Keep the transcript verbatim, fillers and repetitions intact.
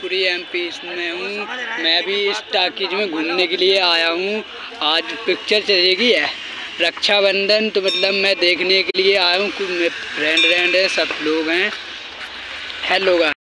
Jaunpuri MP में हूँ। मैं भी इस टाकीज में घूमने के लिए आया हूँ। आज पिक्चर चलेगी है रक्षाबंधन, तो मतलब मैं देखने के लिए आया हूँ। कुछ मेरे फ्रेंड फ्रेंड है, सब लोग हैं। Hello guys.